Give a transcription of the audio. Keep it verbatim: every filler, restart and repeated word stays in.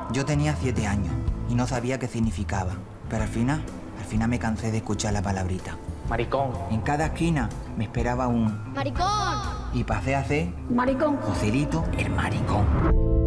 Yo tenía siete años y no sabía qué significaba. Pero al final, al final me cansé de escuchar la palabrita. Maricón. En cada esquina me esperaba un... ¡Maricón! Y pasé a ser... ¡Maricón! Joselito el maricón.